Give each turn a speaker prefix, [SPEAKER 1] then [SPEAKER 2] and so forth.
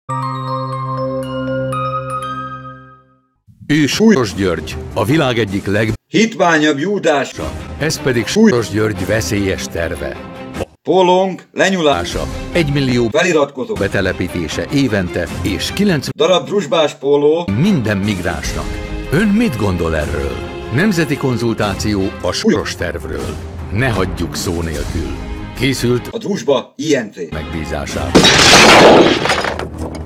[SPEAKER 1] Ő Súlyos György, a világ egyik
[SPEAKER 2] hitványabb Júdása.
[SPEAKER 1] Ez pedig Súlyos György veszélyes terve.
[SPEAKER 2] Pólónk lenyulása.
[SPEAKER 1] 1 millió
[SPEAKER 2] feliratkozó
[SPEAKER 1] betelepítése évente és 9
[SPEAKER 2] darab drusbás póló
[SPEAKER 1] minden migránsnak. Ön mit gondol erről? Nemzeti konzultáció a súlyos tervről. Ne hagyjuk szó nélkül. Készült
[SPEAKER 2] a Drusba INT
[SPEAKER 1] megbízására.